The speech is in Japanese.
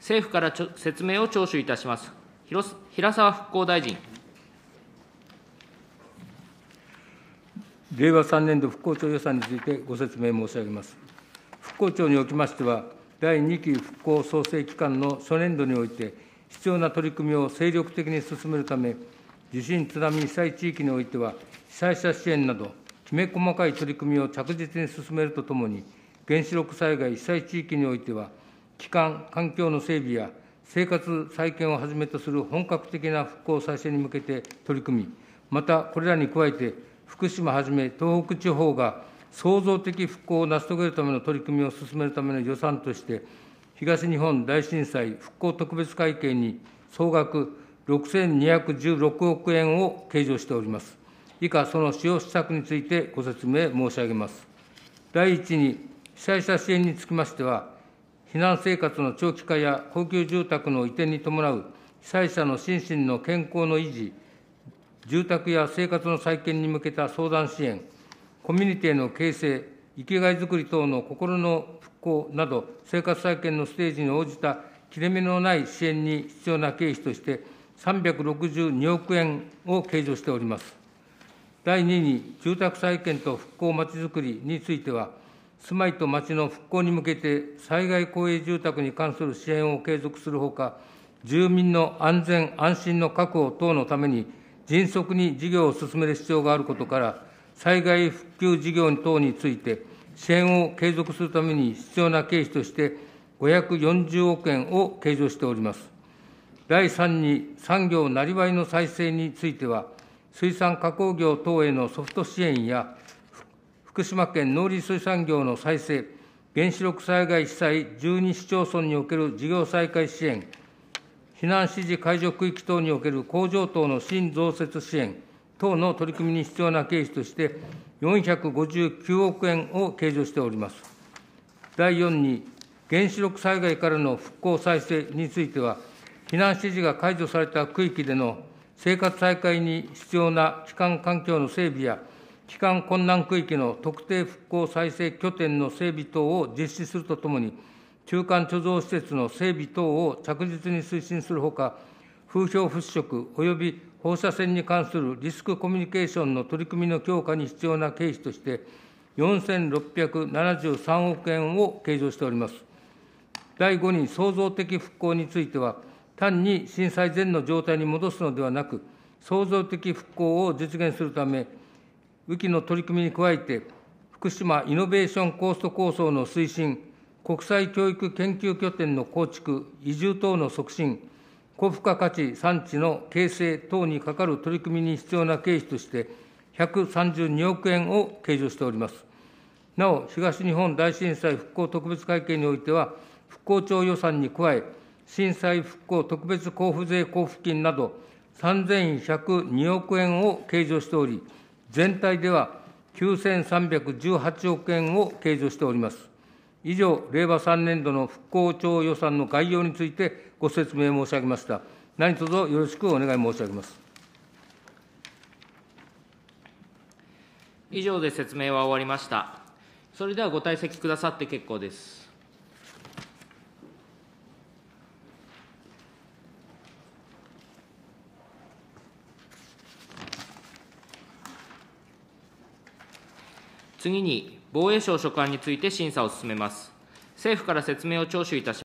政府から説明を聴取いたします。平沢復興大臣。 令和3年度復興庁予算についてご説明申し上げます。復興庁におきましては、第2期復興創生期間の初年度において、必要な取り組みを精力的に進めるため、地震津波被災地域においては、被災者支援など、きめ細かい取り組みを着実に進めるとともに、原子力災害被災地域においては、帰還・環境の整備や生活再建をはじめとする本格的な復興再生に向けて取り組み、またこれらに加えて、福島はじめ東北地方が創造的復興を成し遂げるための取り組みを進めるための予算として、東日本大震災復興特別会計に総額6216億円を計上しております。以下、その使用施策についてご説明申し上げます。第一に、被災者支援につきましては、避難生活の長期化や高級住宅の移転に伴う被災者の心身の健康の維持、住宅や生活の再建に向けた相談支援、コミュニティの形成、生きがいづくり等の心の復興など、生活再建のステージに応じた切れ目のない支援に必要な経費として、362億円を計上しております。第2に、住宅再建と復興まちづくりについては、住まいとまちの復興に向けて、災害公営住宅に関する支援を継続するほか、住民の安全・安心の確保等のために、迅速に事業を進める必要があることから、災害復旧事業等について、支援を継続するために必要な経費として、540億円を計上しております。第3に、産業なりわいの再生については、水産加工業等へのソフト支援や、福島県農林水産業の再生、原子力災害被災12市町村における事業再開支援、避難指示解除区域等における工場等の新増設支援等の取り組みに必要な経費として、459億円を計上しております。第4に、原子力災害からの復興再生については、避難指示が解除された区域での生活再開に必要な帰還環境の整備や、帰還困難区域の特定復興再生拠点の整備等を実施するとともに、中間貯蔵施設の整備等を着実に推進するほか、風評払拭および放射線に関するリスクコミュニケーションの取り組みの強化に必要な経費として、4673億円を計上しております。第5に、創造的復興については、単に震災前の状態に戻すのではなく、創造的復興を実現するため、雨季の取り組みに加えて、福島イノベーションコースト構想の推進、国際教育研究拠点の構築、移住等の促進、高付加価値産地の形成等にかかる取り組みに必要な経費として、132億円を計上しております。なお、東日本大震災復興特別会計においては、復興庁予算に加え、震災復興特別交付税交付金など、3102億円を計上しており、全体では9318億円を計上しております。以上、令和3年度の復興庁予算の概要についてご説明申し上げました。何卒よろしくお願い申し上げます。 以上で説明は終わりました。それではご退席くださって結構です。次に、防衛省所管について審査を進めます。政府から説明を聴取いたします。